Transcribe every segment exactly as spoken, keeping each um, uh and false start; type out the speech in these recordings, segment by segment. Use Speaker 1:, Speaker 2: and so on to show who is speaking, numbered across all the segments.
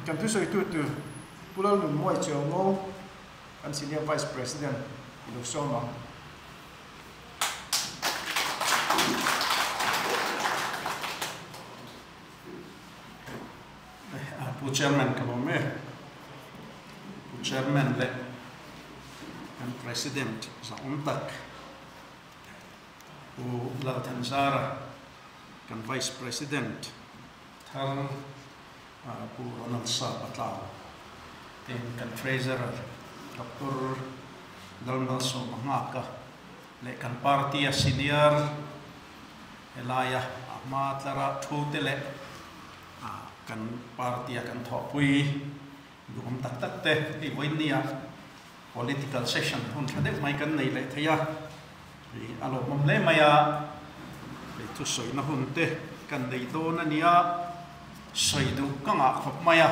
Speaker 1: kan tu soi tu tu pulal nu moi cheo ngo kan senior vice president ilu soma
Speaker 2: pu chairman ka mo me pu chairman le kan president sa untak pu la tanzara kan vice president thar pu Ronald Sa Patlaw tin kan treasurer Doctor Dalmal So Mangaka le kan party senior Elaya Ahmad Lara Thutele kan party kan thopui dum tak tak te i voinia political session hun thade mai kan nei le thaya i alo mom le maya le tu soi na hun te kan dei do na nia soi du ka nga khop maya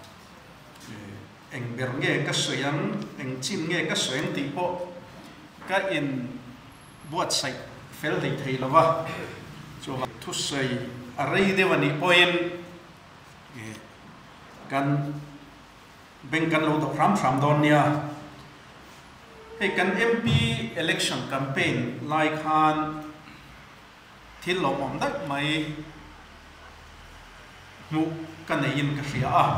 Speaker 2: eng ber nge ka soyang eng chim nge ka soyang ti po ka in buat sai fel dei thei lawa so tu soi arei de wani poin kan bengkan lo do ram ram don nia hey kan M P election campaign like han thil lo mom dak mai mu kan nei in ka ria a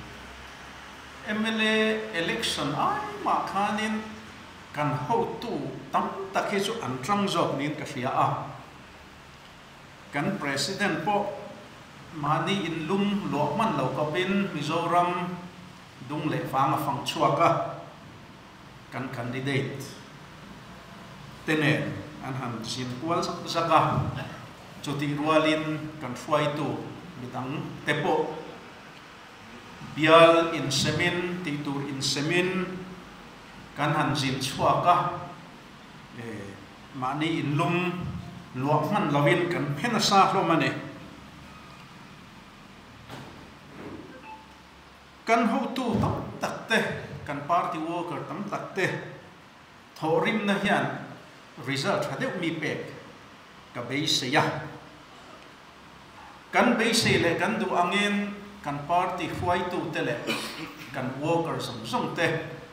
Speaker 2: M L A election ai ma khanin kan ho tu tam tak he chu an trang jok nin ka ria a kan president po mani in lum lo man lo ka bin Mizoram dung le fang fang chuaka kan candidate tenen an han sin kwal saka choti rualin kan fuai tu mitang tepo bial in semin titur in semin kan han sin chuaka e mani in lum lo man lovin kan phenasa lo mane kan ho tu tam tak te kan party worker tam tak te thorim na hian result hade mi pek ka base ya kan base le kan du angin kan party huai tu te le kan worker som som te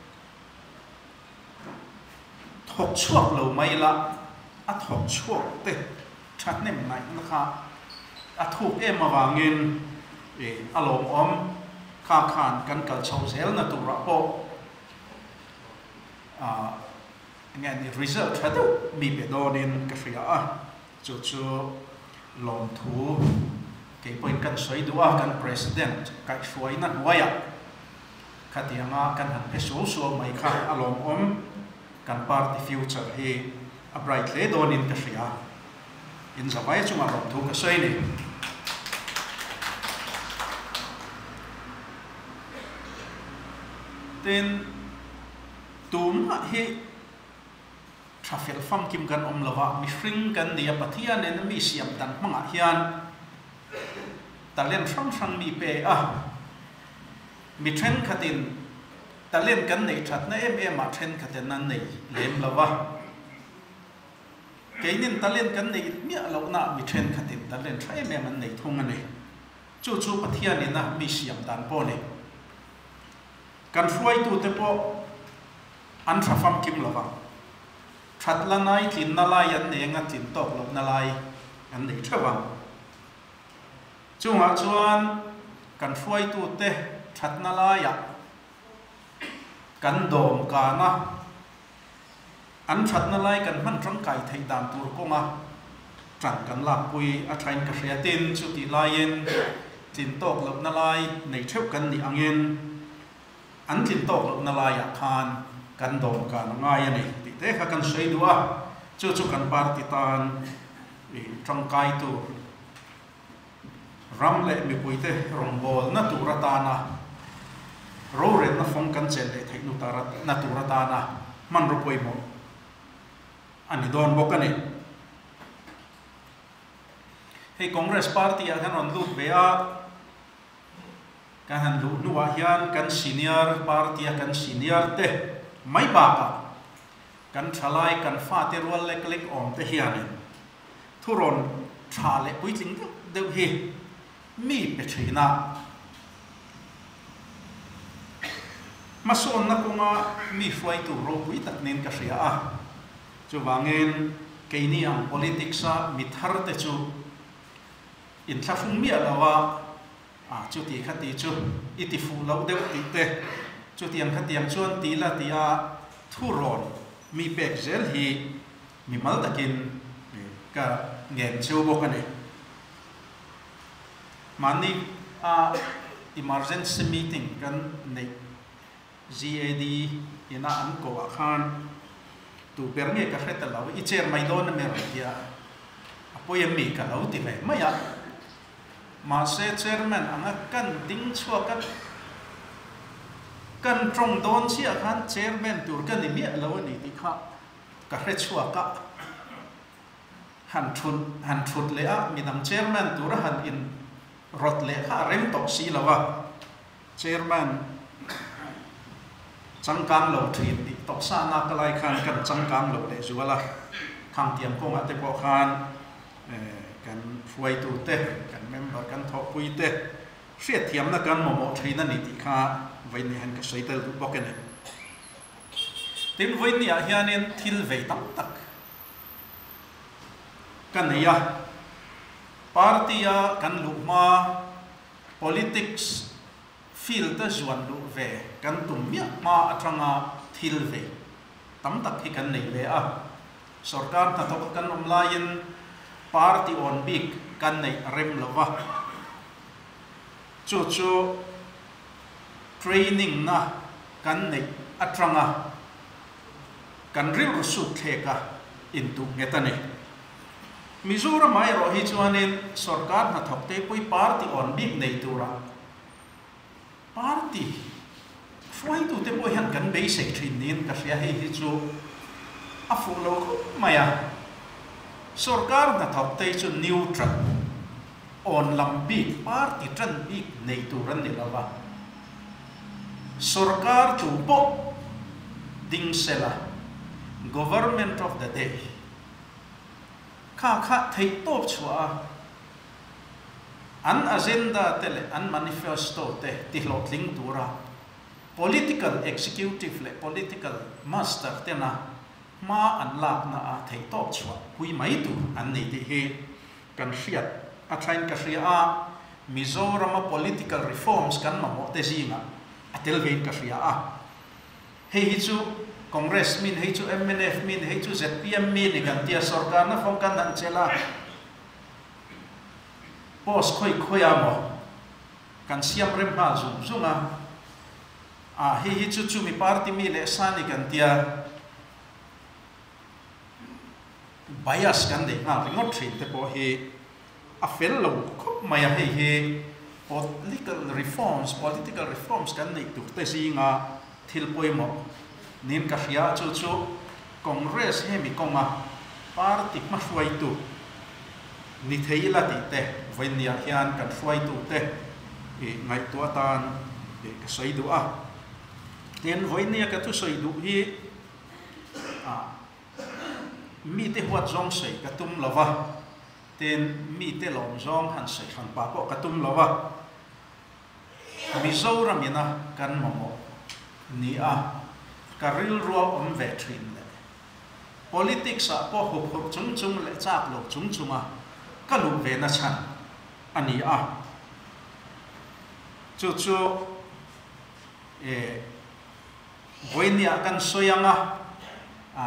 Speaker 2: thok chuak lo mai la a thok chuak te that nem nai na kha a thuk em awangin e alom om kha khan kan kal chau sel na tu ra po a ngan ni result hadu mi be donin ka fria a chu chu lom thu ke point kan soi dua kan president kai suai na waya khatianga kan han pe so so mai kha alom om kan party future he a bright le donin ka fria in zawai chu ma lom thu ka soi ni ten tum hi trafel fam kim kan om lawa mi fring kan dia pathia nen mi siam tan manga hian talen sang sang mi pe a mi thren khatin talen kan nei that na em em a thren khaten nan nei lem lawa keinin talen kan nei mi alo na mi thren khatin talen thai em em an nei thung ani chu chu pathia ni na mi siam tan po ne kan fuai tu te po an thafam kim lawa that la nai tin na lai an ne nga tin tok lok na lai an nei thawa chunga chuan kan fuai tu te that na la ya kan dom ka na an that na lai kan man tang kai thei dam tur ko nga tran kan la pui a thain ka hria tin chu ti lain tin tok lok na lai nei theu kan ni angin an tin tok lok na lai ya khan kan dom ka na ngai ani ti te kha kan sei dua chu chu kan party tan i tang kai tu ram le mi pui te rong bol na tu ratana ro re na phong kan chen le thei nu tarat na tu ratana man ro poi mo ani don bokani hey congress party a kan on lut bea kan han lu nuwa hian kan senior party a kan senior te mai ba ka kan thalai kan fa te rol lek lek om te hian thuron tha le pui tling deuh hi mi pe thina mason na kunga mi fwai tu ro pui tak nin ka ria a chu wangin keini ang politics a mi thar te chu in thlafung mi alawa a chu ti khati chu iti fu lo deu ti te chu tiang khatiang chuan ti la ti a thu ron mi pek zel hi mi mal takin ka ngen chu bok ani mani a emergency meeting kan nei G A D ina an ko khan tu perme ka kheta law I chair mai don me ria apoy mi ka law ti ve maya ma se chairman anga kan ding chua kan kan trong don chia khan chairman tur kan ni mi law ni ti kha ka khe chua ka han thun han thut le a mi dam chairman tur han in rot le kha rem tok si lawa chairman chẳng cang lâu thì đi tóc xa na cái lại khan cần chẳng cang lâu để dù là thằng tiệm công ở đây có khan cần phơi tu tê cần member cần thọ pui tê xét tiệm là cần một một thì nó đi kha vậy nên hành cái sấy tơ tụ bọc cái này đến vậy này hiện nên thil về tắm tắc cần này à party à cần lục ma politics feel ta zuan lu ve kan tum mia ma atanga thil ve tam tak hi kan nei ve a sarkar ta tok kan omlain party on big kan nei rem lova chu chu training na kan nei atanga kan ril su theka into ngetane Mizoram mai ro hi chuanin sarkar na thok te pui party on big nei tura party fly tu te boy han kan basic training ka ria hi hi chu a fu lo maya sarkar na thok te chu neutral on lambi party tran big nei tu ran ni lawa sarkar chu po ding sela government of the day kha kha thei top chua an agenda tele an manifesto te ti hlot ling tura political executive le political master te na ma an lak na a thei top chua hui mai tu an nei ti he kan hriat a thain ka hria a Mizoram political reforms kan ma mo te zinga atel vein ka hria a hei hi chu Congress min hei chu M N F min hei chu Z P M min ni kan tia sarkar na phong kan an chela boss khoi khoi amo kan siam rem ha zum zunga a hi hi chu chu mi party mi le sani kan tia bias kan de na ringot thin te po hi a fel lo khop mai a hi hi political reforms political reforms kan nei tu te singa thil poimo nin ka hria chu chu Congress he mi konga party ma hruai tu ni thei la ti te venia hian kan hruai tu te e ngai tu atan e ka sei du a ten venia ka tu sei du hi a mi te huat zong sei ka tum lova ten mi te lom zong han sei han pa po ka tum lova Mizoram ina kan momo ni a karil ruwa om ve thin le politics a po hop hop chung chung le chak lo chung chunga kalu ve na chan ani a chu chu e voinia kan soyanga a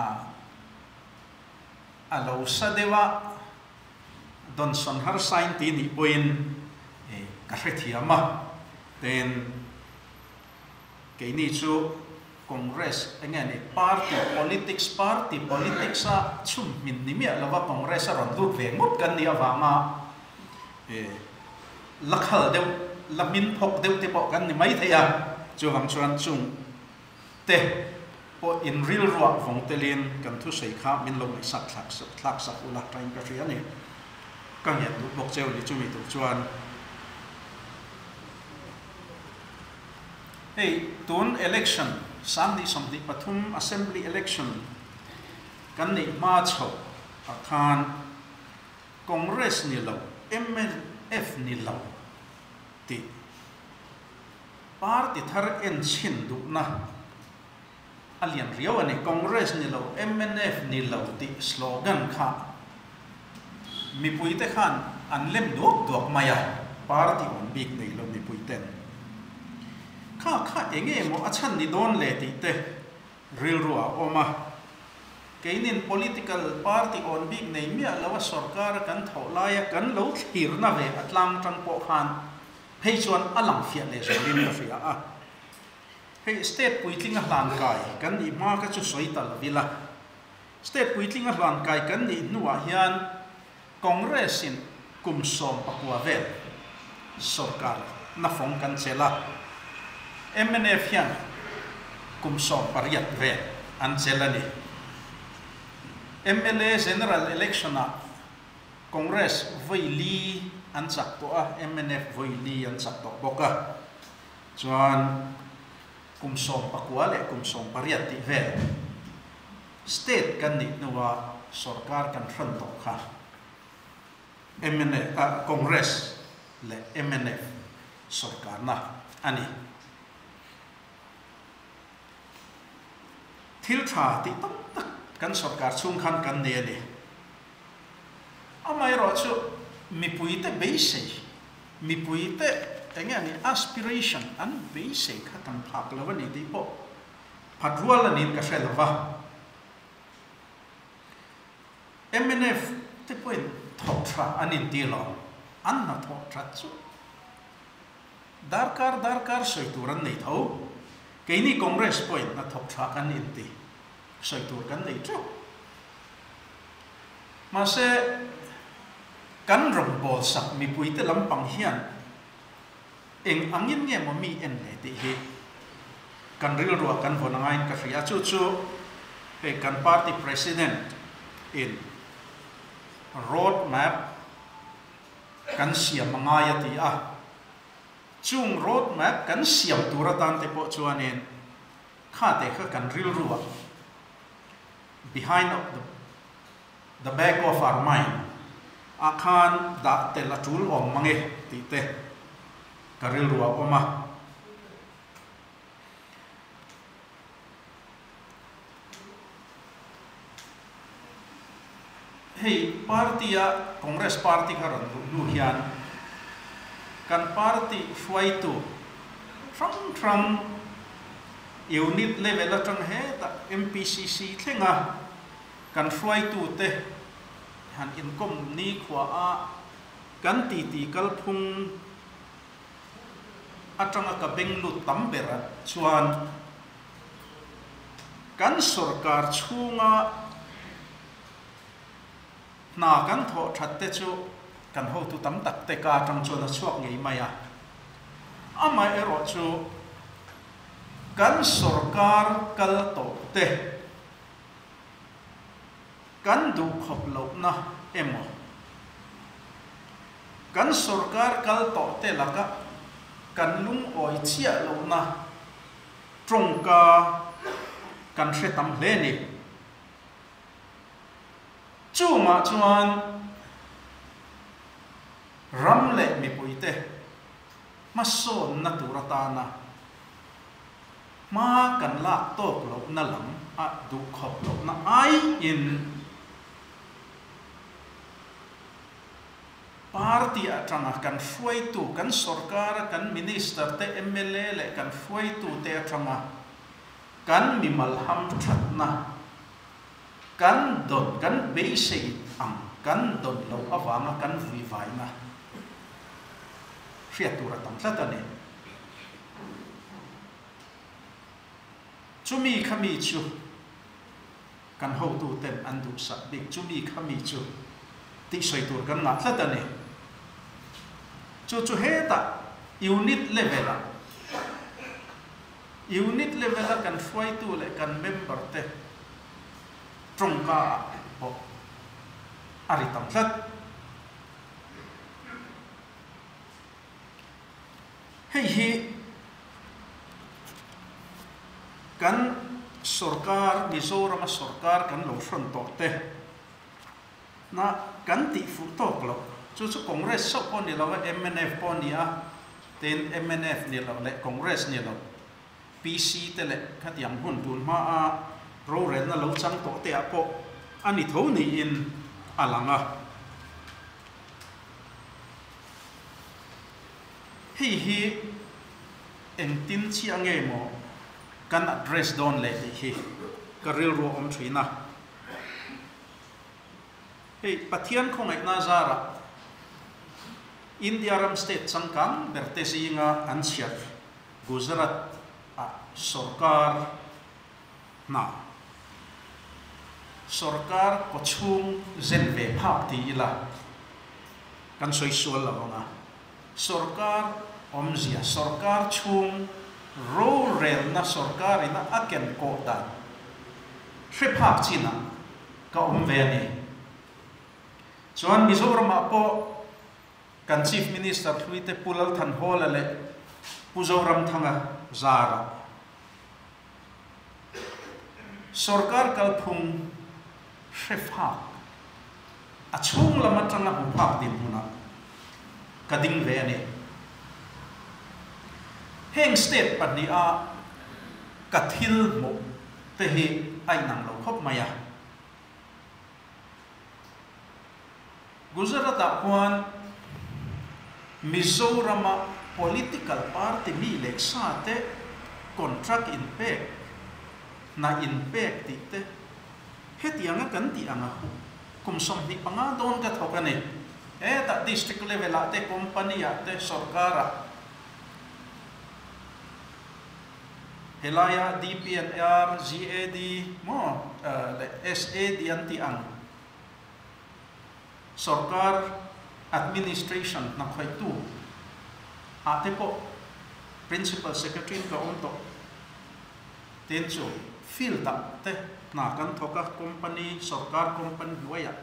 Speaker 2: alo sadewa don son har sign ti ni boin e ka hrethiama then keini chu Congress engani party politics party politics a chum min ni mi lawa Congress a ron lut ve mut kan ni awanga e lakhal deu lamin phok deu te po kan ni mai theya chu wang chuan chung te po in real ro vong telin kan thu sei kha min lo mai sak thak sak thak sak ula train ka ria ni kan ya du bok cheu ni chu mi tu chuan hey tun election Sunday something Pathum Assembly election kan ni ma chho akhan Congress ni lo M N F ni lo ti party thar en chin du na alian rio ani congress ni lo M N F ni lo ti slogan kha mi puite khan anlem dok dok maya party on big nei lo mi puiten kha kha enge mo achan ni don le ti te ril ruwa oma keinin political party on big nei mi lawa sarkar kan tholaya kan lo thir na ve atlang tang po khan hei chuan alang fia le so lim na fia a hei state puitling a hlan kai kan ni ma ka chu soital vila state puitling a hlan kai kan ni nuwa hian congress in kumsom pakwa vel sarkar na phong kan chela M N F hian kumsom pariat ve an chela ni M L A general election a congress voi li an chak to a M N F voi li an chak to boka chuan kumsom pakwa le kumsom pariat ti ve state kan ni nuwa sarkar kan thran to kha M N F a congress le M N F sarkar na ani thil tha ti tam tak kan sarkar chung khan kan ne ni amai ro chu mi puite basic mi puite enge ani aspiration an basic khatam phak lawa ni ti po phatrual ani ka selwa M N F te point thok tra anin ti lo an na thok tra chu darkar darkar soituran nei tho keini congress point na thok tra kan in ti soitur kan nei chu ma se kan rom bol sak mi puite lampang hian eng angin nge mo mi en le ti hi kan ril ro kan vonangain ka ria chu chu he kan party president in road map kan siam mangaya ti a chung road map kan siam turatan te po chuanin kha te kha kan ril ruwa behind of the, the back of our mind akhan da te la tul om mange ti te karil ruwa oma hei party a congress party karon lu hian kan party fuaitu trong trong unit level atang he ta M P C C thenga kan fuaitu te han income ni khwa a kan ti ti kal phung atanga ka benglu tambera chuan kan sarkar chunga na kan tho that te chu kan ho tu tam tak te ka tang chona chuak ngei maya ama ero chu kan sarkar kal to te kan du khop lo na emo kan sarkar kal to te laka kan lung oi chia lo na trongka kan hre tam hle ni chu ma chuan ram le mi puite ma son na turata na ma kan lak tok lo na lam a du khop lo na ai in party atanga kan fuai tu kan sarkar kan minister te M L A le kan fuai tu te atanga kan mi malham that na kan dot kan basic ang kan dot lo awanga kan vi vai na fiatura tam tlatane chumi khami chu kan ho tu ten andu sa big chumi khami chu ti soitur kan na tlatane chu chu heta unit level a unit level a kan fuai tu le kan member te trongka po ari tam tlat hei hi kan sarkar Mizoram sarkar kan lo front to te na kan ti fu to lo chu chu congress so pon ni lawa M N F pon ni a ten M N F ni lo le Congress ni lo P C te le khat yang hun tun ma a ro ren na lo chang to te a po ani tho ni in alanga hi hi eng tin chi ange mo kan address don le hi ka ril ro om thina hey pathian khong ai na zara India ram state sangkang bertesinga ansiar Gujarat a sorkar na sorkar pochung zenve phap ti ila kan soi sual la nga sorkar omzia sorkar chung ro rel na sorkar ina aken ko ta thre phap china ka omve ni chuan Mizoram po kan chief minister thuite pulal than hol ale puzoram thanga zara sorkar kalphung shefa achung lama tanga hupak dim huna kading ve ani heng state padia kathil mo te hi ai nang lo khop maya Gujarat apwan Mizoram political party mi leksa te contract impact na impact ti te hetianga kan ti anga kum som ni panga don ka thokane e ta district level ate company ate sarkara helaya D P N R G A D mo S A D anti ang sarkar administration na khoi tu ate po principal secretary ka onto tencho feel ta te na kan thoka company sarkar company waya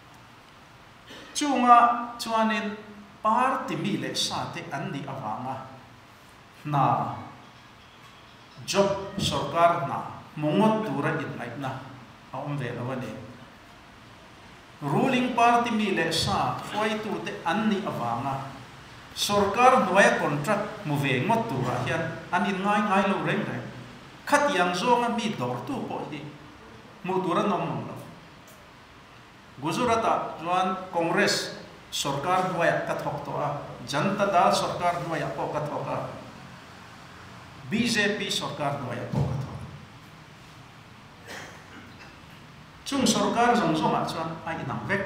Speaker 2: chunga chuanin party mi le sa te andi awanga na job sarkar na mongot tura in like na aum ve lawani ruling party mi le sa foi tu te anni awanga sarkar noya contract mu ve ngot tu ra hian anin ngai ngai lo reng reng khat yang zonga mi dor tu po hi mu tura nom nom lo Gujarat juan congress sarkar noya ka thok to a janata dal sarkar noya po ka thok a B J P sarkar noya po ka thok chung sarkar zong zong a chuan ai nang vek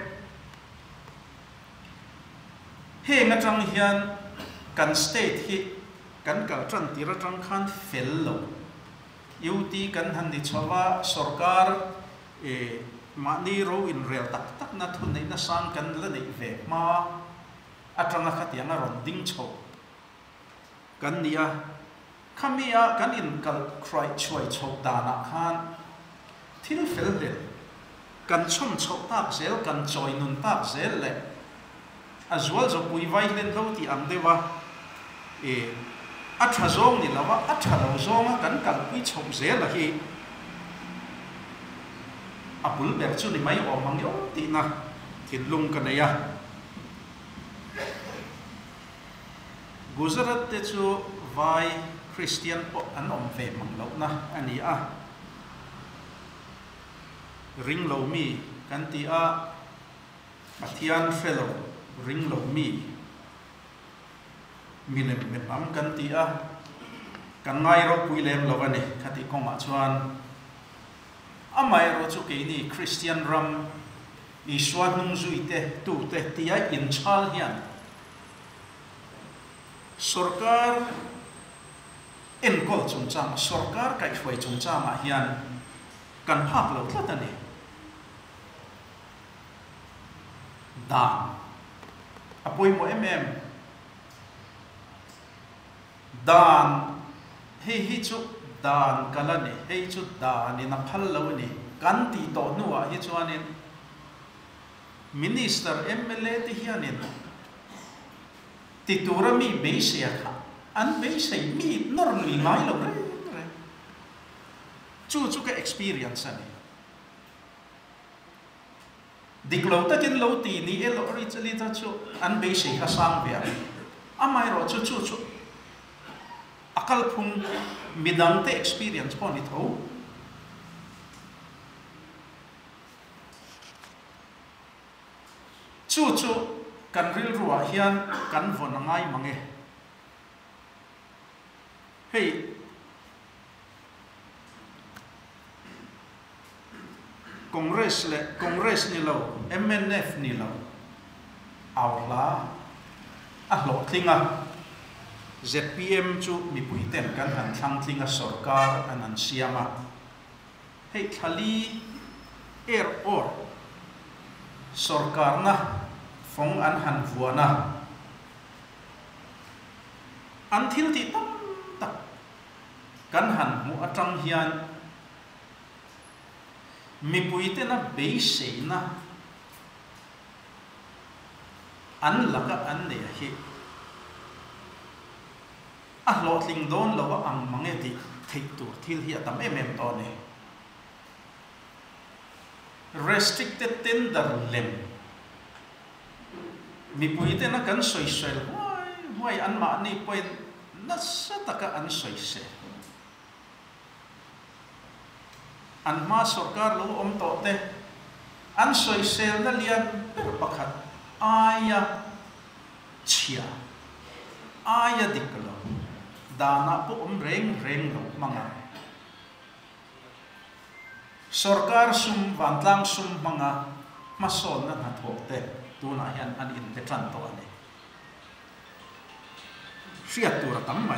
Speaker 2: he nga tang hian kan state hi kan kal tran tira tang khan fel lo U T kan han ni chawa sarkar e mani ro in real tak tak na thun nei na sang kan la nei ve ma atanga khatia nga ron ding cho kan nia khamia kan in kal cry choi chok dana khan thil fel le kan chom chok tak zel kan choi nun tak zel le azwal zo pui vai len lo ti am dewa e atha zong ni lawa atha lo zong kan kan pui chom zel la hi apul ber chu ni mai o mang yo ti na thin lung kan ya Gujarat te chu vai Christian po an om ve mang lo na ani a ring lo mi kan ti a pathian fellow ring lo mi milem me pam kan ti a kan ngai ro pui lem lo ani khati kong ma chuan amai ro chu ke ni Christian ram i swat nung zui te tu te ti a in chal hian sarkar en kol chung chang sarkar kai khoi chung chang ma hian kan phak lo tlat ani dan apoi mo mm dan hei hi chu dan kalani hei chu dan ni na phal lo ni kan ti to nuwa hi chuanin minister M L A ti hianin ti turami be sia kha an be sei mi nor lui ngai lo re chu chu ka experience ani diklo ta kin lo ti ni elo ri chali ta chu an be sei ha sang bia amai ro chu chu chu akal phung midang te experience pon it ho chu chu kan ril ruwa hian kan von ngai mange hei Congress le Congress ni lo M N F ni lo awla a lo thinga Z P M chu mi puiten kan han thang thinga sarkar anan siama hei thali er or sarkar na phong an han vuana an thil ti tam tak kan han mu atang hian mi puite na base na an laka an ne hi a lo tling don lo wa ang mange ti thei tu thil hi atam em em to ne restricted tender lem mi puite na kan soi soi hoi hoi an ma ni point na sa taka an soi se an ma sarkar lo om to te an soi sel na lian per pakhat aya chia aya diklo dana po om reng reng lo manga sarkar sum bantlang sum manga masol na nathok te tuna hian an in te tran to ane fiat tur tam mai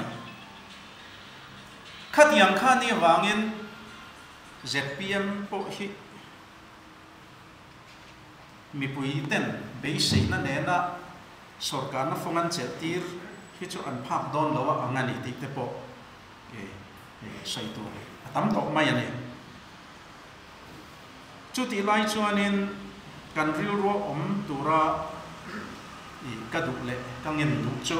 Speaker 2: khat yang kha ni wangin Z P M po hi mi puiten base na nena sarkar na fongan chetir hi chu an phak don lawa angani ti te po e e sai tu atam to mai ane chu ti lai chuanin kan ril ro om tura i kadu le kangin du chu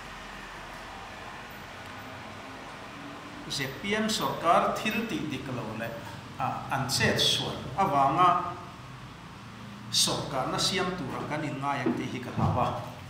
Speaker 2: Z P M sarkar thil ti diklo le a an set suan awanga sarkar na siam tura kan in nga yang ti hi ka hawa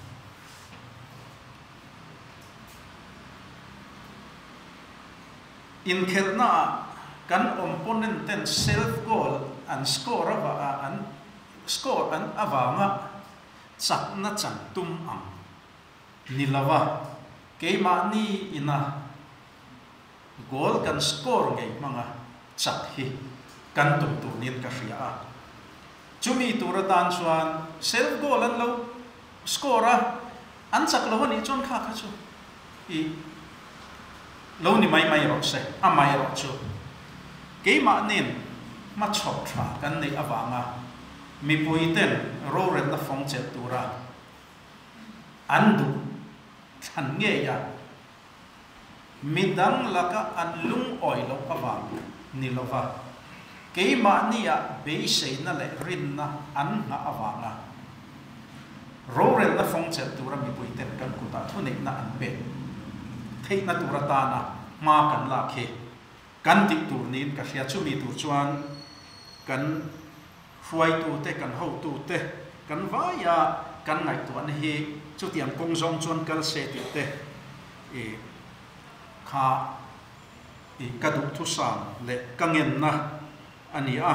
Speaker 2: in khelna kan opponent ten self goal an score ava an score an awanga chak na chang tum ang nilawa keima ni ina goal kan score ngai manga chak hi kan tum tu nin ka ria chumi turatan chuan self goal an lo score an chak lo ni chon kha kha chu i lo ni mai mai ro se a mai ro chu ke ma nin ma chok tha kan nei awanga mi puiten ro ren na phong che tura an du than nge ya midang laka an lung oi lo awang ni lova ke ma ni ya be sei na le rin na an na awanga ro ren na phong che tura mi puiten kan ku ta thu nei na an pe thei na tura ta na ma kan la khe kan ti tur nin ka hria chu mi tur chuan kan huai tu te kan ho tu te kan vaya kan ngai tu an hi chu tiam kong zong chuan kal se ti te e kha e kaduk thu sam le kangen na ani a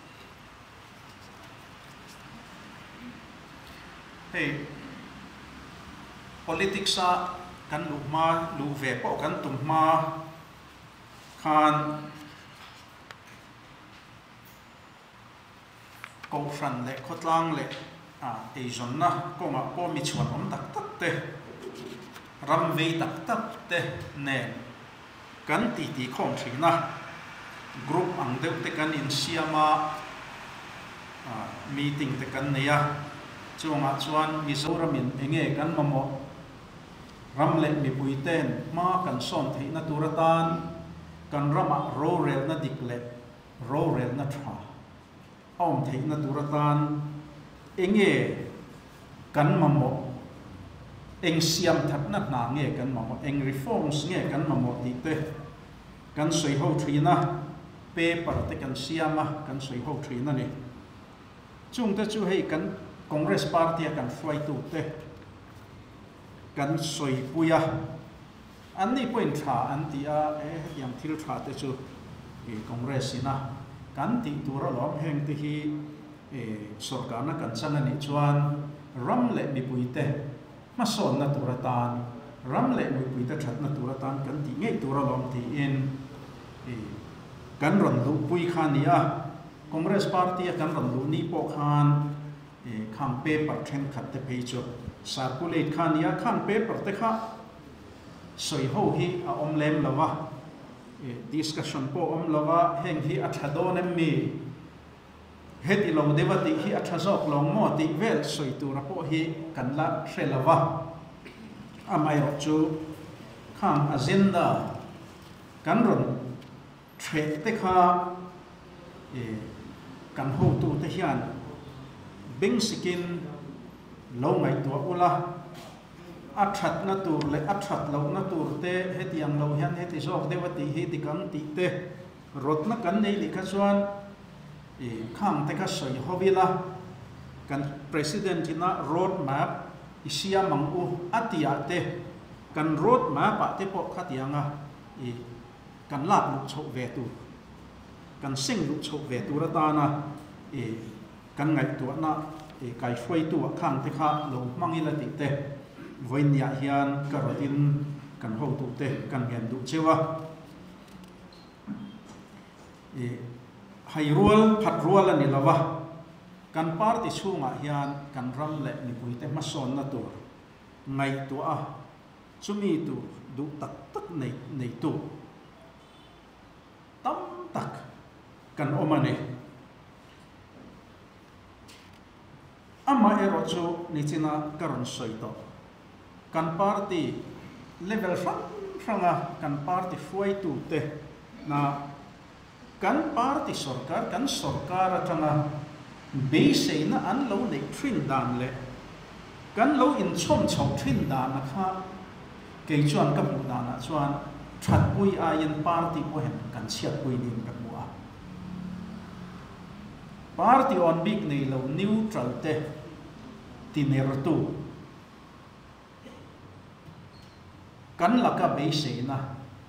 Speaker 2: hey politics a kan lu ma lu ve po kan tum ma khan ko fran le khotlang le a e jon na ko ma ko mi chuan om tak tak te ram ve tak tak te ne kan ti ti khom thina group ang deuh te kan in siama meeting te kan neya chunga chuan Mizoram in enge kan mamo ram le mi puiten ma kan son theina turatan kan rama ro rel na dikle ro rel na thra om theina turatan enge kan mamo eng siam that na na nge kan mamo eng reforms nge kan mamo ti te kan soi ho thina paper te kan siama kan soi ho thina ni chung te chu hei kan Congress party kan fly tu te kan soi puya an ni point tha an ti a e yang thil tha te chu e congress ina kan ti tura lom heng te hi e sarkar na kan chang ani chuan ram le mi puite ma son na tura tan ram le mi puite that na tura tan kan ti ngei tura lom ti in e kan ron lu pui khania congress party kan ron lu ni po khan e khang paper then khat te pe chu circulate khania khang paper te kha soi ho hi a om lem lawa discussion po om lawa heng hi a thadon em mi heti lo devati hi a thazok long mo ti vel soi tu ra po hi kan la threlawa amai ro chu khang agenda kan ron thre te kha e kan ho tu te hian bing sikin lo ngai tu ula athat na tur le athat lo na tur te hetiang lo hian heti zok devati hi ti kan ti te rot na kan nei li kha chuan e khang te kha soi hovila kan president ina road map isia mangu atia te kan road map pa te po khatianga e kan lap lu chho ve tu kan sing lu chho ve tu ra ta na e kan ngai tu na e kai foi tu khang te kha lo mangila ti te voin ya hian karotin kan ho tu te kan gen du chewa e hairual phatrual ani lawa kan party chunga hian kan ram le ni puite ma son na tur ngai tu a chumi tu du tak tak nei nei tu tam tak kan omane ama ero chu ni china karon soi to kan party level frang franga kan party foi tu te na kan party sarkar kan sarkar atanga base na an lo nei thin dan le kan lo in chom chom thin dan na kha ke chuan ka mu na na chuan that pui a yen party po hen kan chiat pui nin ka mu a party on big nei lo neutral te tiner tu kan laka base na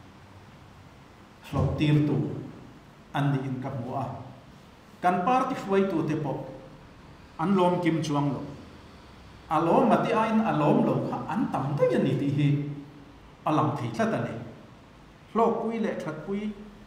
Speaker 2: hlok tir tu an ni in ka mu a kan party foi tu te po an lom kim chuang lo alom mati ain alom lo kha an tam te yani ti hi alam thei thla ta ne hlok pui le that pui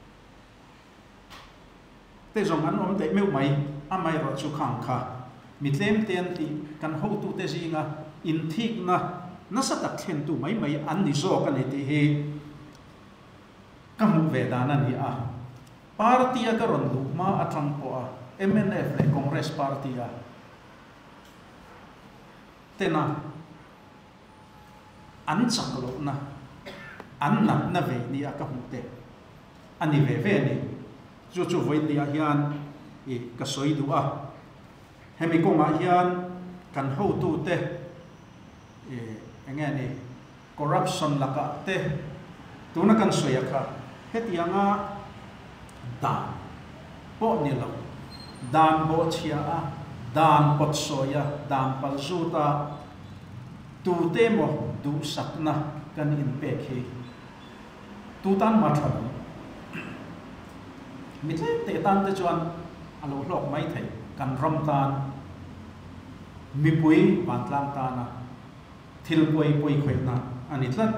Speaker 2: te zong an om te meu mai amai ro chu khang kha mi tlem ten ti kan ho tu te zinga in thik na na sa tak thlen tu mai mai an ni zo ka ne ti hi ka mu ve da na ni a party a ka ron lu ma atang po a M N F le congress party a tena an chak lo na an nat na ve ni a ka mu te ani ve ve ni chu chu voi ni a hian e ka soi du a hemi ko ma hian kan ho tu te e enge ni corruption laka te tuna kan soi a kha hetianga da po ni lo dan bo chia a dan pot soya dan pal zuta tu te mo du sakna kan in pe khi tu tan ma than mi tle te tan te chuan alo hlok mai thei kan ram tan mi pui ban tlang ta na thil pui pui khoi na ani tlat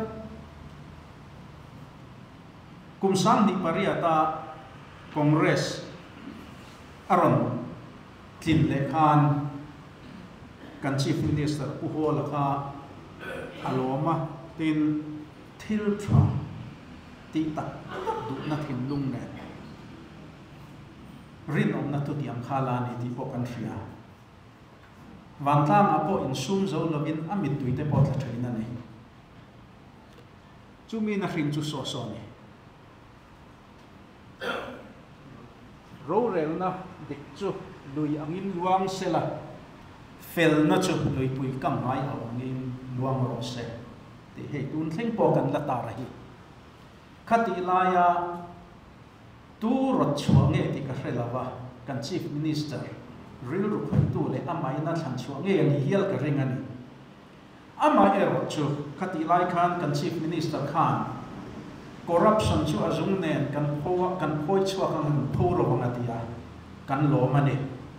Speaker 2: kum sang ni pariata congress aron tin le khan kan chief minister u hol kha aloma tin thil tra ti tak du na thin lung ne rin om na tu tiam khala ni ti po kan thria wan tlang apo in sum zo lovin amit tuite po thla thaina nei chumi na hrin chu so so ni ro rel na dik chu lui angin luang sela fel na chu lui pui kam mai angin luang ro se ti he tun thleng po kan la ta rahi khati laya tu rot chuange ti ka hrelawa kan chief minister ril ru khoi tu le amai na thlan chuange ani hial ka ring ani ama ero chu khati lai khan kan chief minister khan corruption chu azung nen kan pho kan phoi chua kan pho ro bang atia kan lo mani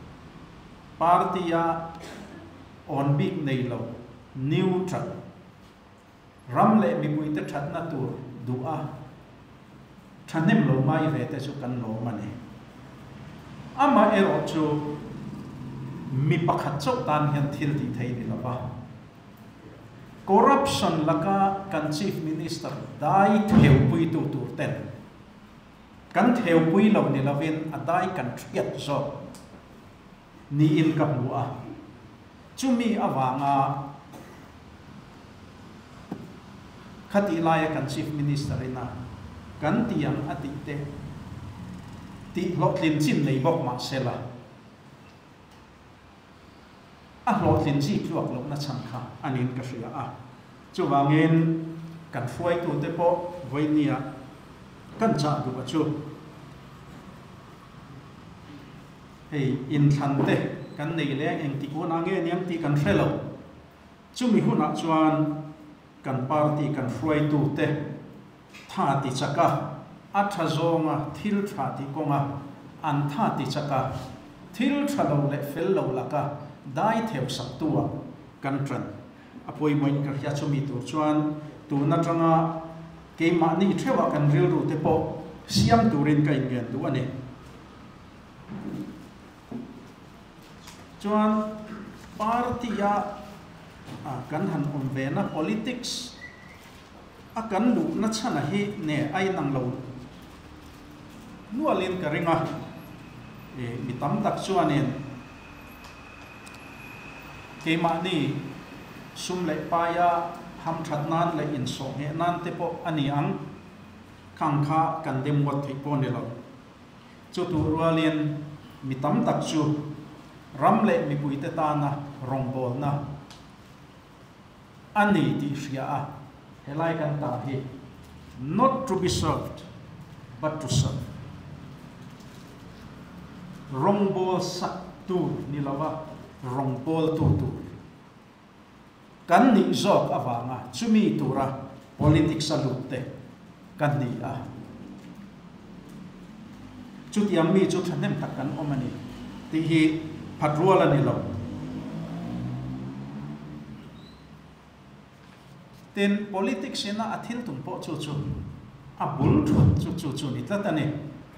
Speaker 2: partia on big nei lo neutral ram le mi pui te that na tur dua thanem lo mai ve te chu kan lo mani ama ero chu mi pakhat chok tan hian thil ti thei ni lova corruption laka kan chief minister dai theu pui tu tur ten kan theu pui lo ni lovin adai kan thiat zo ni in kap lua chumi awanga khati lai kan chief minister ina kan tiang ati te ti lo tlin chin nei bok ma sela a lo tlin ji kluak lo na chang kha anin ka ria a chu wangin kan fuai tu te po voinia kan cha du chu hey in than te kan nei leng eng ti ko na nge niam ti kan hrelo chu mi huna chuan kan party kan fuai tu te tha ti chaka a tha zonga thil tha ti konga an tha ti chaka thil tha lo le fel lo laka dai theu sak tua kan tran apoi moin ka hia chumi tu chuan tu na tanga ke ma ni thewa kan ril ru te po siam turin ka ingen du ani chuan partia a kan han on ve na politics a kan lu na chana hi ne ai nang lo nualin ka ringa e mi tam tak chuanin ke ma ni sum le paya ham that nan le in so he nan te po ani ang khang kha kan dem wat thei po ne lo chu tu rualin mi tam tak chu ram le mi pui te ta na rong bol na ani ti ria a helai kan ta hi not to be served but to serve rong bol sak tu ni lawa rong bol tu tu kan ni zok awanga chumi tura politics salute kan ni a chu tiam mi chu thanem takkan omani ti hi phatruala ni lo ten politics ina athil tum po chu chu a bul thut chu chu chu ni tlatani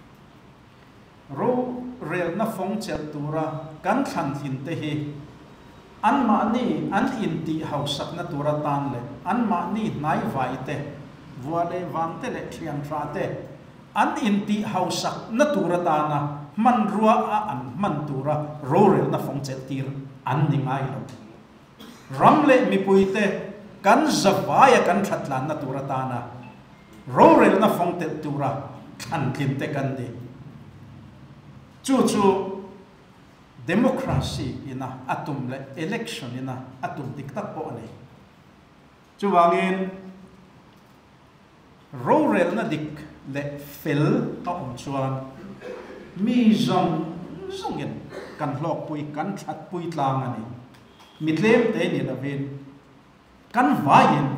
Speaker 2: ro rel na phong chel tura kan than thin te hi an ma ni an in ti hausak na tura tan le an ma ni nai vai te vuale wang te le thiang tra te an in ti hausak na tura ta na man ruwa a an man tura ro rel na phong chel tir an ni ngai lo ram le mi pui te kan zavaya kan thatlan na tura ta na ro rel na phong te tura kan thin te kan di chu chu democracy ina atum le election ina atum diktat po ani chu wangin ro rel na dik le fel ta om chuan mi zong zongin kan hlok pui kan that pui tlang ani mitlem te ni lavin kan vain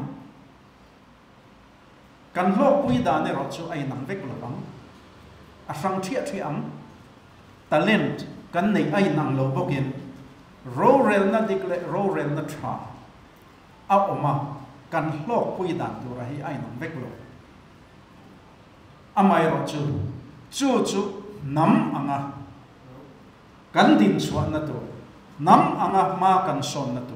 Speaker 2: kan hlok pui da ne ro chu ai nang vek lo bang a sang thia thi am talent kan nei ai nang lo bokin ro rel na dik le ro rel na tha a oma kan hlok pui dan tu ra hi ai nang vek lo amai ro chu chu chu nam anga kan din chwa na tu nam anga ma kan son na tu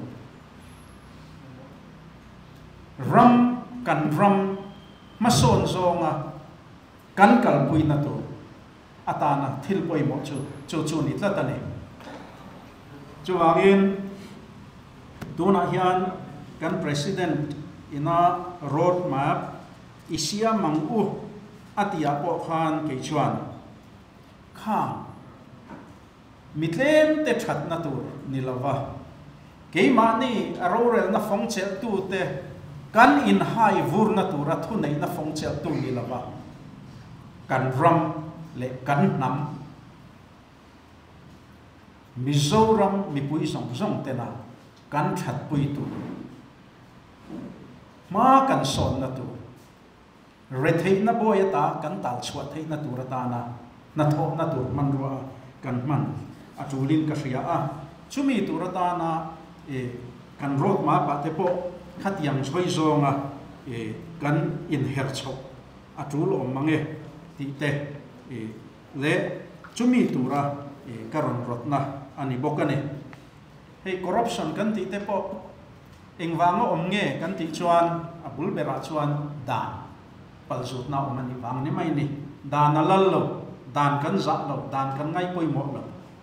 Speaker 2: ram kan ram ma son zonga kan kal pui na tu atana thil poi mo chu chu chu ni tlatani chu wangin tuna hian kan president ina road map isia mangu atia po khan ke chuan kha mitlem te that na tur nilawa ke ma ni arorel na phong chel tu te kan in hai vur na tura thu nei na phong chel tu nilawa kan ram le kan nam Mizoram mi pui song song tena kan that pui tu ma kan son na tu rethei na boy ta kan tal chhuat thei na turata na na tho na tur man ruwa kan man atulin ka hria a chumi turata na e kan rot ma pa te po khatiang chhoi zonga e kan in her chho atul om mange ti te e le chumi tura e karon rotna ani bokane hei corruption kan ti te po engwanga om nge kan ti chuan abul bera chuan dan palzut na om ani wang ni mai ni dan alal lo dan kan za lo dan kan ngai poi mo lo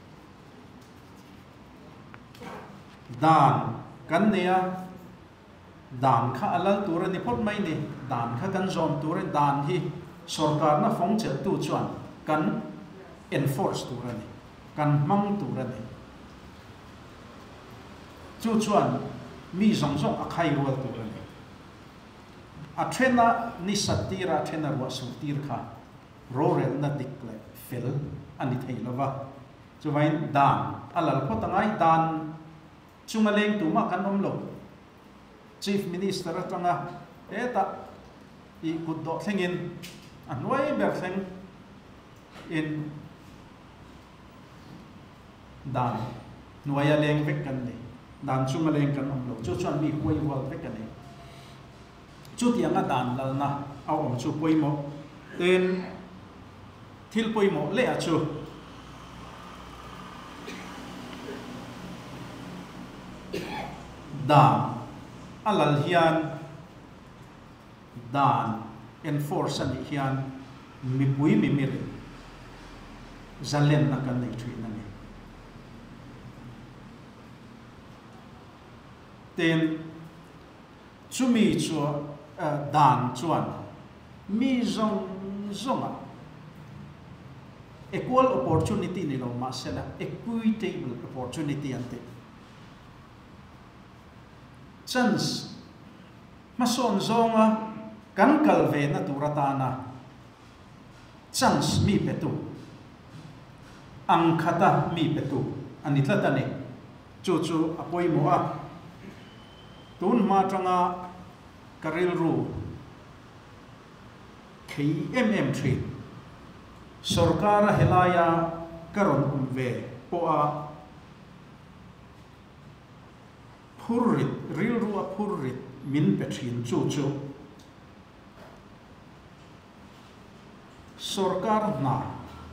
Speaker 2: dan kan nia dan kha alal tur ni phot mai ni dan kha kan zom tur dan hi sarkar na phong chel tu chuan kan enforce tur ani kan mang tur ani chu chuan mi zong zong a khai rual tur ani a thena ni satira thena wa sutir kha rorel na dikle fel ani theilova chuwain dan alal photangai dan chungaleng tuma kan omlo chief minister atanga eta i kuddo thengin anwai ber theng in dan nuaya leng vek kan ni dan chungaleng kan omlo chu chuan mi huai wal vek kan ni chu tianga dan lalna au om chu poimo ten thil poimo le a chu dan alal hian dan enforce ani hian mi pui mi mir zalen na kan nei thui na ni ten chumi chu dan chuan mi zong zonga equal opportunity ni lo ma sela equitable opportunity ante chance mason zonga kan kalve na turatana chance mi petu ang khata mi petu anitlata ne chu chu apoi moa tun ma tanga karil ru K M M three sarkar helaya karon umve po a purrit ril ruwa purrit min petrin chu chu sarkar na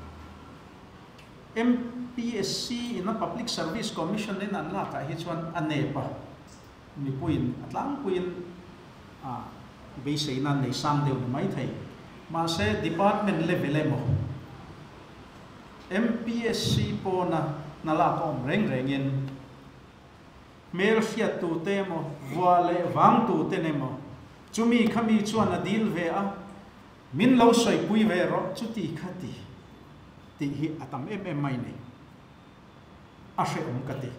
Speaker 2: M P S C in a Public Service Commission in an la ka hi chuan anepa mi puin atlang puin a be sei nan nei sang deu mai thei ma se department level emo M P S C po na na la kom reng rengin mel fiat tu temo wale wang tu tenemo chumi khami chuan a dil ve a min lo soi pui ve ro chuti khati ti hi atam em em mai nei a hre om kati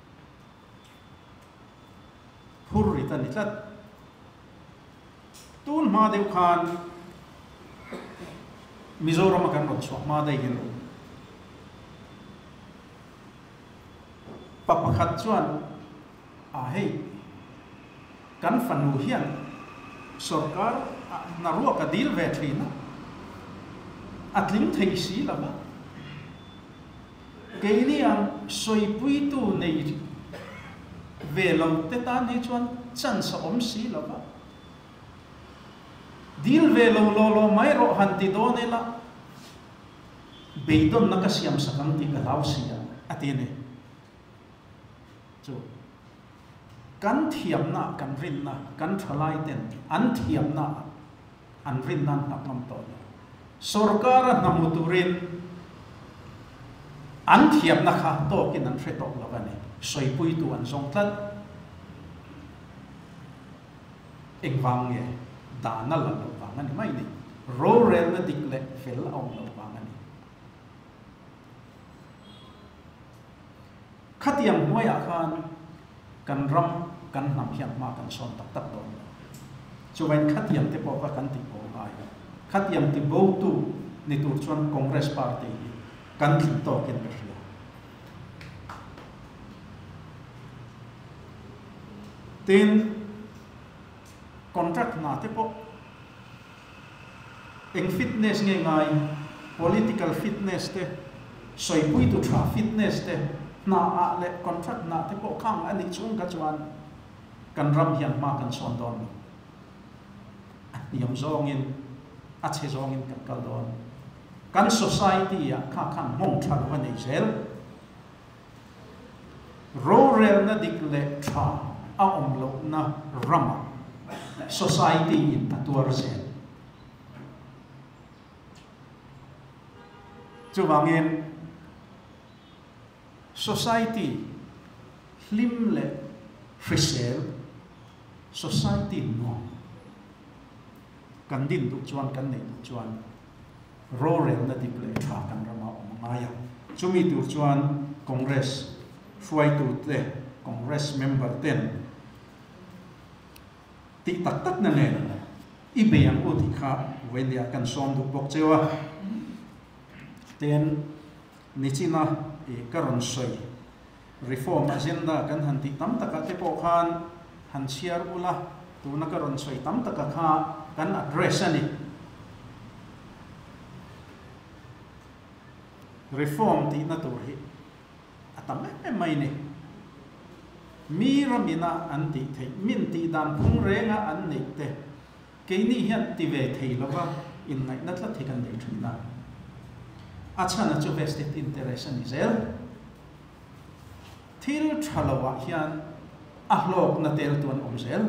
Speaker 2: phur ri tan itlat tun ma deu khan Mizoram kan ro chwa ma dai hin papakhat chuan a hei kan fanu hian sarkar na ruwa ka dil ve thina atling thei si lama keini am soi pui tu nei ve lo te ta nei chuan chan sa om si lama dil ve lo lo lo mai ro han ti do ne la beidon na ka siam sakam ti ka lau sia atine chu kan thiam na kan rin na kan thalai ten an thiam na an rin nan tapam to sarkar na muturin an thiam na kha to kin an hre to lo ga ni soi pui tu an zong tlat engwang ye da na la lo wang ani mai ni ro rel na dik le fel ong lo wang ani khatiam moya khan kan ram kan nam hian ma kan son tak tak don chu wen khatiam te po ka kan ti po ai khatiam ti bo tu ni tur chuan congress party kan thil to ken be hria tin contract na te po eng fitness nge ngai political fitness te soi pui tu tra fitness te na a le contract na te po khang ani chung ka chuan kan ram hian ma kan son don yam zong in a che zong in kan kal don kan society ya kha khan mong than wa nei zel ro rel na dik le tra a om lo na ram society in atur zel chu wangin society hlim le frisel society no kan din du chuan kan nei du chuan ro rel na dik le tra kan rama om ngaya chumi tur chuan congress fuai tu te congress member ten ti tak tak na ne i be yang u ti kha wendia kan som du bok chewa ten nichina e karon soi reform agenda kan han ti tam taka te po khan han chiar ula tu na karon soi tam taka kha kan address ani reform ti na tur hi atam e mai ne mi ramina an ti thei min ti dan phung renga an nei te ke ni hian ti ve thei lova in ngai na tla thekan dei thina achana chu vested interest ani zel thil thalawa hian ahlok na tel tuan om zel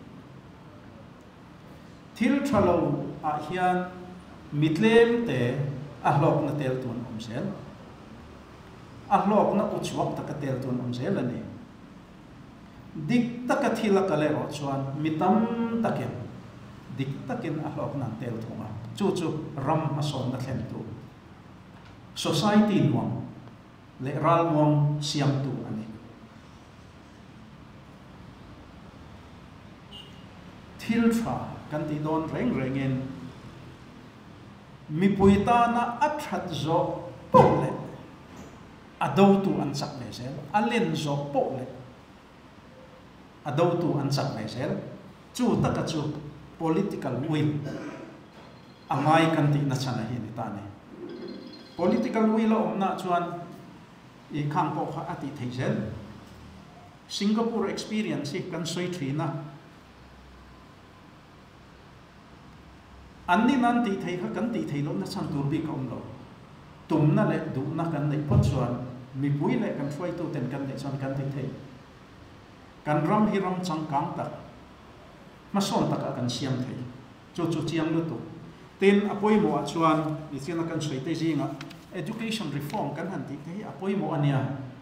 Speaker 2: thil thalo a hian mitlem te ahlok na tel tuan om zel ahlok na uchwak ta ka tel tuan om zel ani dik ta ka thila ka le ro chuan mitam takin dik takin ahlok na tel thunga chu chu ram ason na thlem tu society nuam le ral nuam siam tu ani thil tha kan ti don reng rengen mi puita na athat zo pole ado tu an sak le sel alen zo pole ado tu an sak le sel chu ta ka chu political will amai kan ti na chana hi ni ta ne political will om na chuan e khang po kha ati theisel Singapore experience kan soi thina anni nan ti thei kha kan ti thei lo na chan tur bi kom lo tum na le du na kan nei pot chuan mi pui le kan foi tu ten kan nei chuan kan ti thei kan ram hi ram chang kang tak ma son tak kan siam thei chu chu chiam lu tu ten apoi mo chuan ni chena kan soi te jinga education reform kan han ti te apoi mo ania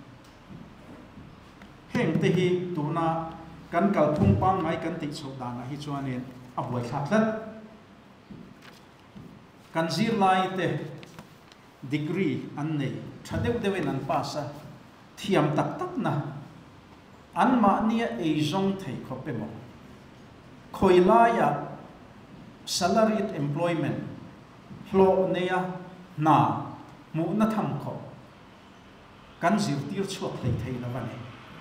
Speaker 2: heng te hi tu na kan kal thung pang ngai kan ti chho da na hi chuan in aboi thaklat kan zir lai te degree an nei thadeu dewen an pasa thiam tak tak na an ma nia ei zong thei khope mo khoilaya salaried employment hlo neya na mu na tham kho kan zir tir chuak thei thei na bani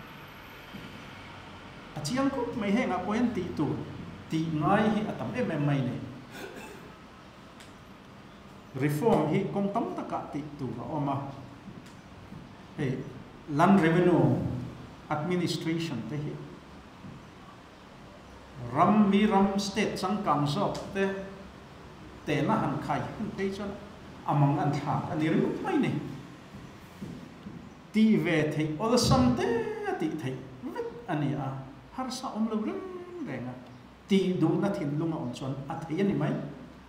Speaker 2: achiang ko mai henga poin ti tu ti ngai hi atam em em mai ne reform hi kong tam taka ti tu la oma hey land revenue administration te hi ram mi ram state sang kang sok te te na han khai te chon among an tha ani ri mai ne ti ve the all some te ti the ani a har sa om lo ring renga ti du na thin lunga on chon a thei ani mai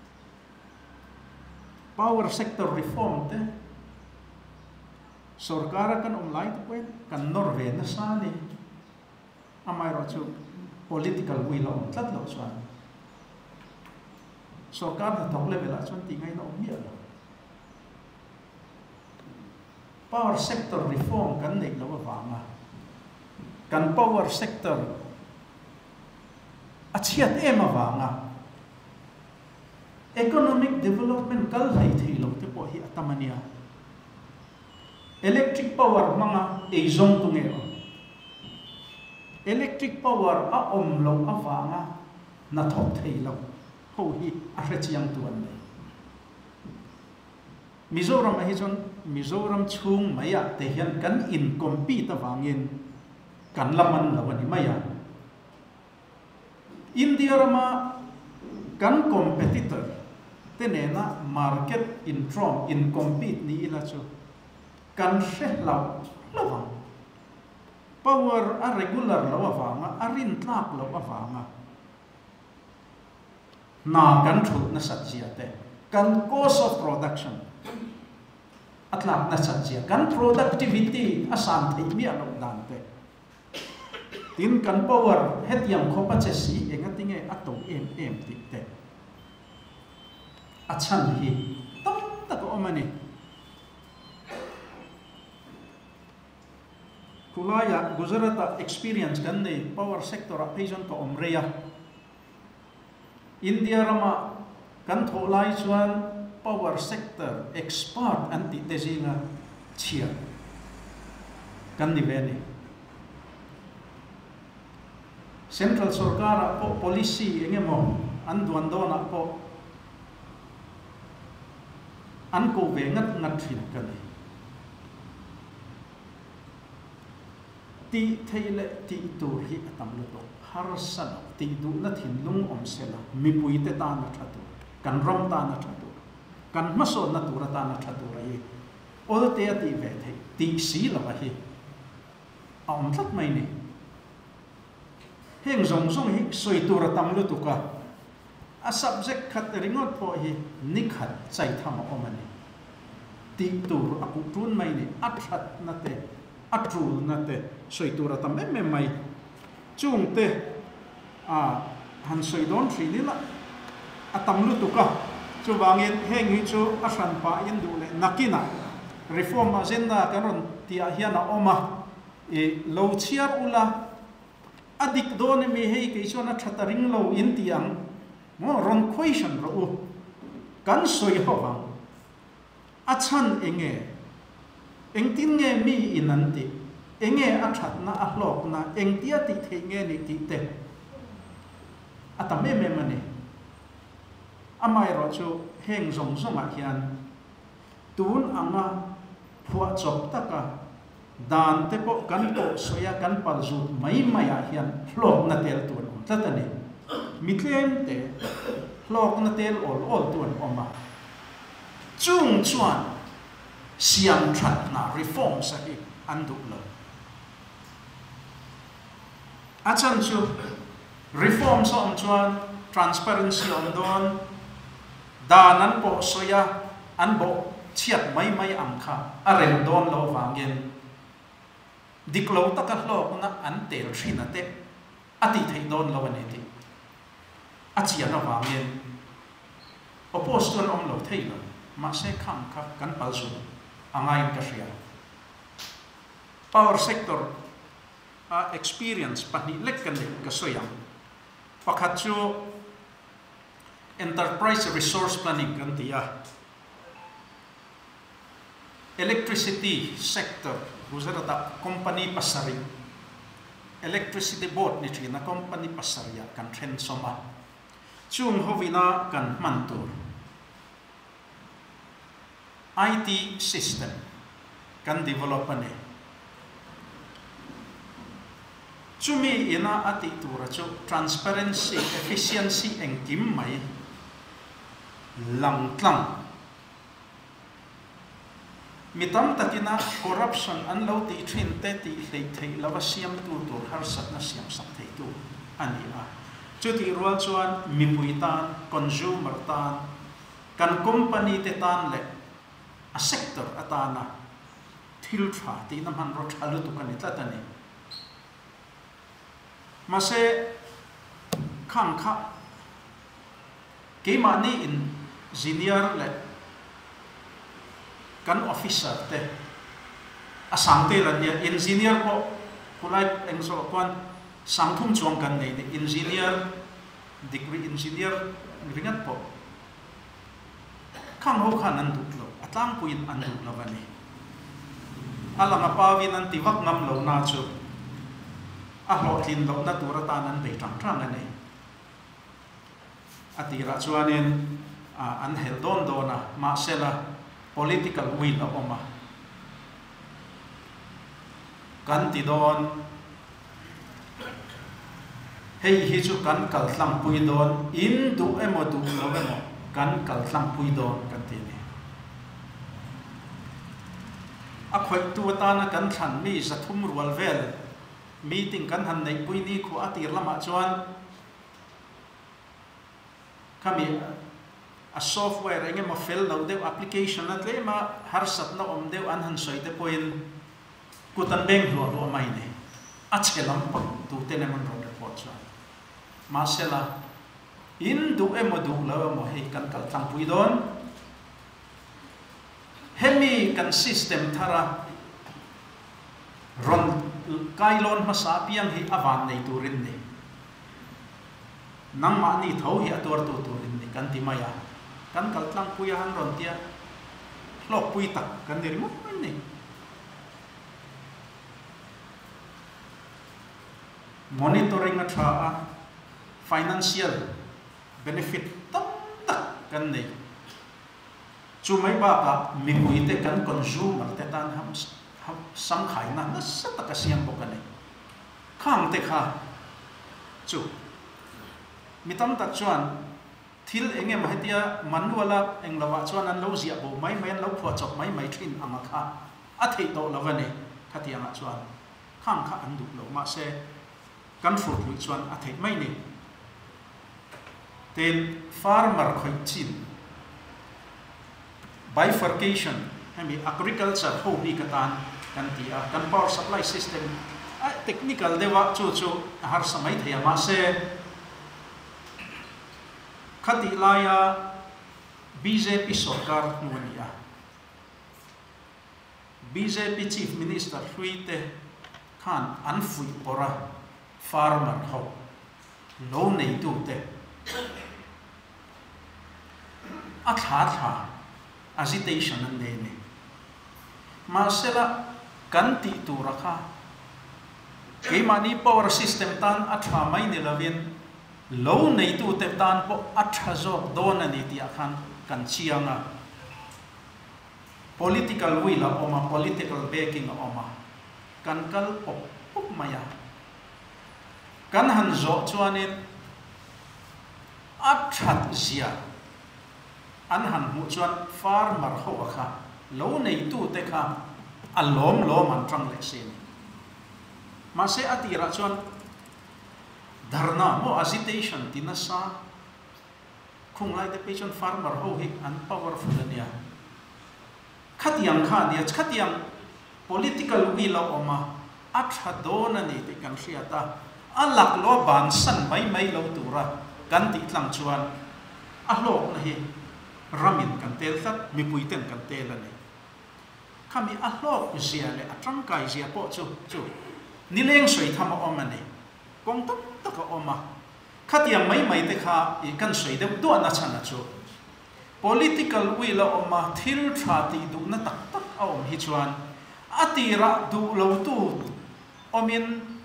Speaker 2: power sector reform te sarkar kan omlai te pen kan norve na sa ni amai ro chu political will on tlat lo chuan sarkar na tok level a chuan ti ngai na om hi lo power sector reform kan nei lo wa ma kan power sector a chiat em awanga economic development kal hai thei lo te po hi atamania electric power manga ei zong tu nge electric power a om lo awanga na thok thei lo ho hi a hre chiang tu an nei Mizoram ahi chon Mizoram chung maya te hian kan in compete awangin kan laman lawani maya India rama kan competitor tenena market in from in compete ni ila chu kan she law lawang power a regular law awanga a rin tlak law awanga na kan thut na satchia te kan cost of production atlak na satchia kan productivity asan thei mi alok dan te tin kan power het yang khopa che si enga tinge ato em em ti te achan hi tam ta ko mani kulaya Gujarat experience kan nei power sector a phejon ko omreya India rama kan tholai chuan power sector expert anti tezinga chia kan ni veni central sarkar po policy engemo an duan dona po an ko ve ngat ngat thin kan ni ti theile ti tur hi atam lu to har san ti du na thin lung om sela mi pui te ta na thatu kan ram ta na thatu kan maso na tura ta na thatu rai ol te ti ve the ti si la hi om thlat mai ni heng zong zong hi soi tura tam lu tu ka a subject khat ringot po hi ni khat chai tham om ani ti tur aku tun mai ni a that na te a tru na te soi tura tam em em mai chung te a han soi don thri ni la a tam lu tu ka chu wangin heng hi chu a san pa in du le nakina reform agenda karon tia hiana oma e lo chiar ula adik don mi hei ke chona thataring lo in tiang mo ron question ro u kan soi hawang a chan enge engtin nge mi inanti enge a that na a hlok na engtia ti thenge ni ti te atame me mane amai ro chu heng zong zong a hian tun anga phua chop taka dan te po kan to soya kan pal zu mai mai a hian hlok na tel tun tatani mitlem te hlok na tel ol ol tun oma chung chuan siam that na reform sa hi andu lo achan chu reform so om chuan transparency on don danan po soya an bo chiat mai mai ang kha a rem don lo wangin diklo taka hlok na an tel thina te ati thei don lo ani ti a chia na wangin oppostion om lo thei lo ma se kham kha kan pal su angai ka ria power sector a experience pani lekkan ka soyam pakhat chu enterprise resource planning kan tia electricity sector Gujarat company pasari electricity board ni thina company pasaria kan thren soma chung hovina kan mantur I T system kan develop ane chumi ina ati tura chu transparency efficiency engkim mai lang tlang mitam takina corruption an lo ti thin te ti hlei thei lawa siam tu tur har sat na siam sak thei tu ani a chu ti rual chuan mipui tan consumer tan kan company te tan le a sector atana thil tha ti nam han ro thalu tu kan itlatani mase khang kha ke mani in engineer le kan officer te asang te ran ya engineer ko kulai engso kwan sangthum chuang kan nei de engineer degree engineer ringat po khang ho khan an duk lo atlang puin an duk lo bani alanga pawin an tiwak ngam lo na chu a hlo thin lo na tura ta nan be tang tang ani atira chuanin an hel don dona ma sela political will oma kan ti don hei hi chu kan kal tlang pui don in du emo du lo emo kan kal tlang pui don kan ti ni a khoi tu ta na kan than mi za thum rual vel meeting kan han nei pui ni khu atir lama chuan kami a software enge ma fel no deu application at le ma har sat na om deu an han soi te poin kutan beng lo lo mai ne a chelam pa tu te ne man ro report chuan ma sela in du emo du lo mo hei kan kal tlang pui don hemi kan system thara ron kailon ma sa piang hi avan nei turin ne nang ma ni thau hi ator tu turin ne kan ti maya kan kal tlang pui han ron tia hlok pui tak kan dir mo ne monitoring a tha a financial benefit tam tak kan nei chu mai ba ka mi pui te kan consumer te tan ham sang khai na na sa ta ka siam bo kan nei khang te kha chu mitam tak chuan thil enge ma hetia manuala englawa chuan an lo zia bo mai mai lo phua chok mai mai thin anga kha a thei to lawani khati anga chuan khang kha an du lo ma se kan fur lui chuan a thei mai ni ten farmer khoi chin bifurcation hemi agriculture ho bi katan kan tia kan power supply system a technical dewa chu chu har samai thei ma se khati laya B J P sarkar nuania B J P chief minister Huite Khan anfui pora farmer ho lo nei tu te a tha tha agitation an ne ne ma sela kan ti tu rakha ke mani power system tan a tha mai ne lavin lo nei tu te tan po atha jok don ani ti akhan kan chianga political will oma political backing oma kan kal pop pop maya kan han zo chuanin athat zia an han mu chuan farmer ho kha lo nei tu te kha alom lom an tang le sin ma se atira chuan dharna mo agitation tinasa khung lai te patient farmer ho hi an powerful ania khatiang kha dia khatiang political will oma atha dona ni te kan hriata alak lo ban san mai mai lo tura kan ti tlang chuan a hlok na hi ramin kan tel thak mi puiten kan tel ani khami a hlok zia le atang kai zia po chu chu ni leng soi thama omani kong tak tak oma khatiang mai mai te kha i kan soi de do na chana chu political will oma thil tha ti du na tak tak om hi chuan atira du lo tu omin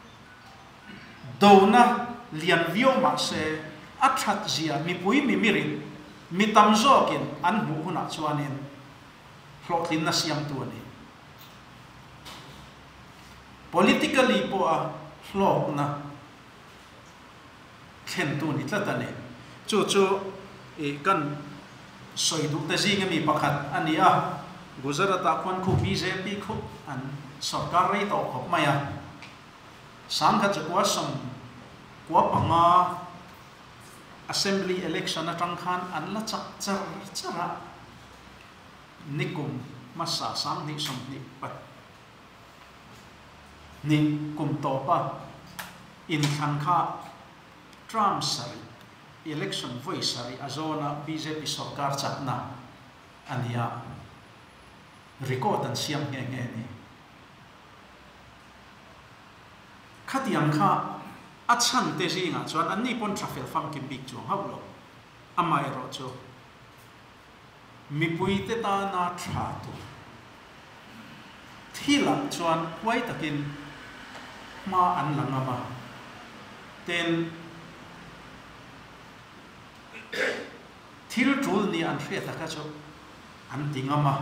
Speaker 2: dona lian vio ma se athat zia mi pui mi mirin mi tam zokin an mu huna chuanin hlokin na siam tu ani politically po a hlok na khen tu ni tlatane chu chu e kan soi du ta jinga mi pakhat ani a Gujarat akwan khu B J P khu an sarkar rei to khop maya sang kha chakwa som kwa panga assembly election atang khan an la chak char chara nikum masa sang ni som ni pat ni kum to pa in thang kha Trump sari election voice sari azona B J P sarkar chakna ania record an siam nge nge ni khatiang kha achan te ringa chuan an ni pon trafel fam kim big chu haulo amai ro chu mi pui te ta na tha tu thila chuan wai takin ma an langama ten thil tul ni an hre ta ka chu an tingama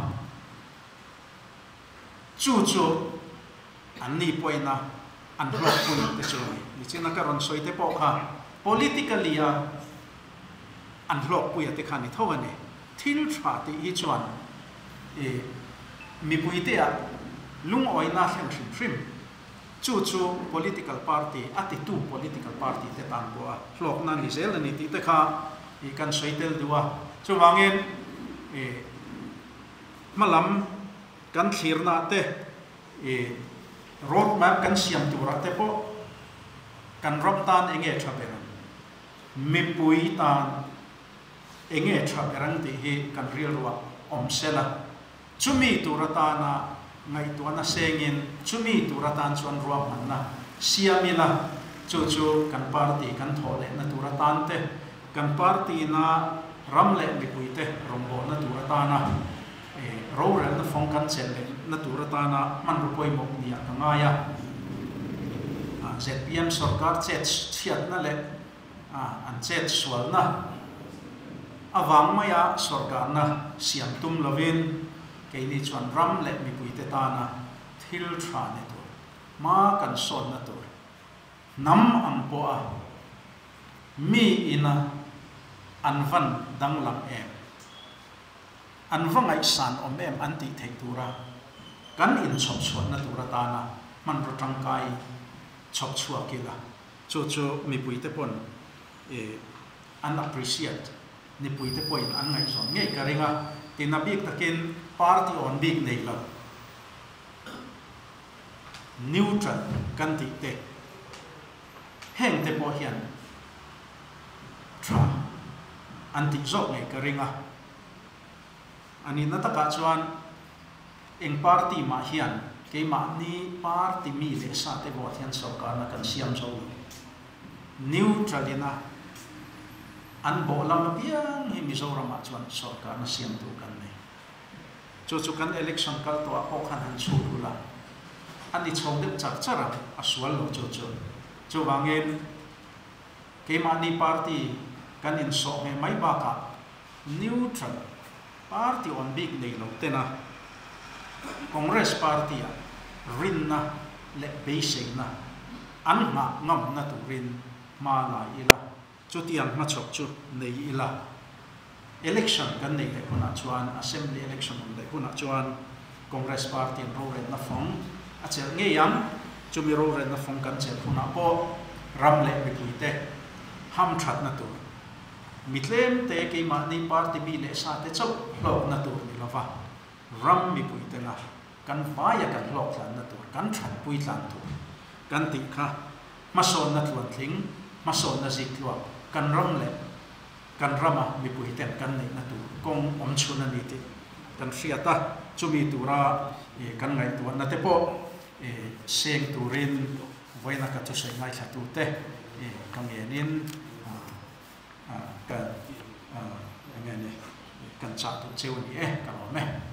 Speaker 2: chu chu an ni poina an hlok pui te chu ni china ka ron soi te po kha politically a an hlok pui te khani thawani thil tha ti hi chuan e mi pui te a lung oina hlen thrim thrim chu chu political party ati tu political party te tan bo a hlok na ni zel ani ti te kha i kan soi tel duwa chu wangin e malam kan thirna te e road map kan siam tura te po kan rop tan enge thaberan mi pui tan enge thaberan ti hi kan real wa om sela chumi turata na ngai tuana sengin chumi turatan chuan ruam manna siamila chu chu kan party kan thole na turatan te kan party na ramle mi puite rombo na turatana e roral na phong kan chelle na turatana man ru poi mok nia kangaya a Z P M sarkar chet thiat na le a an chet swal na awang maya sarkar na siam tum lovin keini chuan ram le mi puite tana thil thra ne tur ma kan son na tur nam ang po a mi ina anvan danglam em anvangai san om em anti thei tura kan in chop chuan na tura tana man ro tangkai chop chua kila chu chu mi puite pon e an appreciate ni puite point an ngai son ngei karinga tinabik takin party on big nei lo neutral kan ti te heng te po hian tra anti zok ngai karinga ani nataka chuan eng party ma hian ke ma ni party mi le sa te bo hian sarkar na kan siam zo neutral ina an bo lam piang hi mizoram ma chuan sarkar na siam tu kan nei chu chu kan election kal to a ko khan han chu la ani chong de chak chara aswal lo chu chu chu wangin ke ma ni party kan in so me mai ba ka neutral party on big nei lo tena congress party a rin na le basic na an ma ngam na tu rin ma la ila chu tiang ma chok chu nei ila election kan nei le huna chuan assembly election le huna chuan congress party ro ren na phong a chel nge yang chu mi ro ren na phong kan chel huna po ram le bi te ham that na tu mitlem te ke ma ni party bi le sa te chok lo na tu ni lova ram mi pui te na kan fa ya kan lok tlan na tu kan than pui tlan tu kan ti kha ma son na tluan thling ma son na zik lo kan ram le kan rama mi pui ten kan nei na tu kong om chuna ni ti kan fiata chumi tura e kan ngai tu na te po e seng turin voina ka tu sai ngai tha tu te e kang yenin ka anh em này cần chọn tụ chiêu nhỉ, cả lắm này.